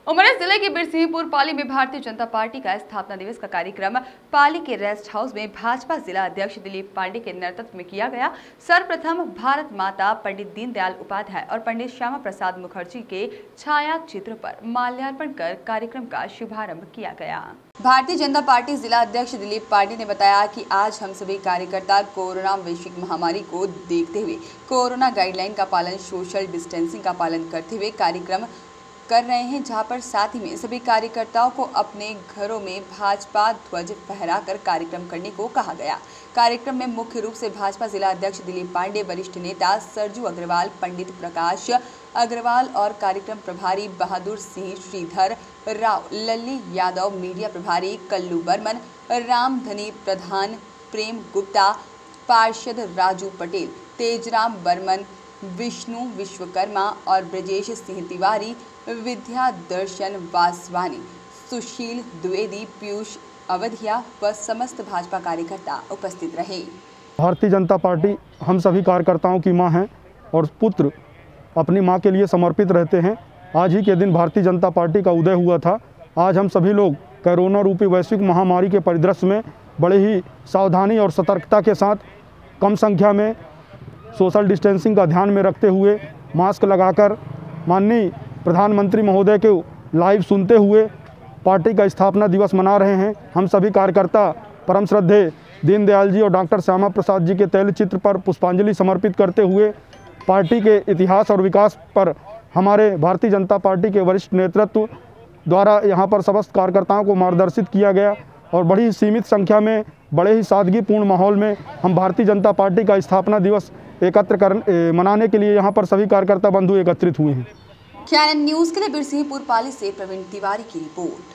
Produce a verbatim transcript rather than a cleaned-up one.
उमरिया जिले के बिरसिंहपुर पाली में भारतीय जनता पार्टी का स्थापना दिवस का कार्यक्रम पाली के रेस्ट हाउस में भाजपा जिला अध्यक्ष दिलीप पांडे के नेतृत्व में किया गया। सर्वप्रथम भारत माता पंडित दीनदयाल उपाध्याय और पंडित श्यामा प्रसाद मुखर्जी के छाया चित्र पर माल्यार्पण कर कार्यक्रम का शुभारंभ किया गया। भारतीय जनता पार्टी जिला अध्यक्ष दिलीप पांडे ने बताया कि आज हम सभी कार्यकर्ता कोरोना वैश्विक महामारी को देखते हुए कोरोना गाइडलाइन का पालन, सोशल डिस्टेंसिंग का पालन करते हुए कार्यक्रम कर रहे हैं, जहां पर साथ ही में सभी कार्यकर्ताओं को अपने घरों में भाजपा ध्वज फहराकर कार्यक्रम करने को कहा गया। कार्यक्रम में मुख्य रूप से भाजपा जिला अध्यक्ष दिलीप पांडे, वरिष्ठ नेता सरजू अग्रवाल, पंडित प्रकाश अग्रवाल और कार्यक्रम प्रभारी बहादुर सिंह, श्रीधर राव, लल्ली यादव, मीडिया प्रभारी कल्लू बर्मन, रामधनी प्रधान, प्रेम गुप्ता, पार्षद राजू पटेल, तेजराम बर्मन, विष्णु विश्वकर्मा और ब्रजेश सिंह तिवारी, विद्या दर्शन वासवानी, सुशील द्विवेदी, पीयूष अवधिया व समस्त भाजपा कार्यकर्ता उपस्थित रहे। भारतीय जनता पार्टी हम सभी कार्यकर्ताओं की मां है और पुत्र अपनी मां के लिए समर्पित रहते हैं। आज ही के दिन भारतीय जनता पार्टी का उदय हुआ था। आज हम सभी लोग कोरोना रूपी वैश्विक महामारी के परिदृश्य में बड़े ही सावधानी और सतर्कता के साथ कम संख्या में सोशल डिस्टेंसिंग का ध्यान में रखते हुए मास्क लगाकर माननीय प्रधानमंत्री महोदय के लाइव सुनते हुए पार्टी का स्थापना दिवस मना रहे हैं। हम सभी कार्यकर्ता परम श्रद्धेय दीनदयाल जी और डॉक्टर श्यामा प्रसाद जी के तैल चित्र पर पुष्पांजलि समर्पित करते हुए पार्टी के इतिहास और विकास पर हमारे भारतीय जनता पार्टी के वरिष्ठ नेतृत्व द्वारा यहाँ पर समस्त कार्यकर्ताओं को मार्गदर्शित किया गया और बड़ी सीमित संख्या में बड़े ही सादगीपूर्ण माहौल में हम भारतीय जनता पार्टी का स्थापना दिवस एकत्र कर मनाने के लिए यहाँ पर सभी कार्यकर्ता बंधु एकत्रित हुए हैं। कैनन न्यूज़ के लिए बिरसिंहपुर पाली से प्रवीण तिवारी की रिपोर्ट।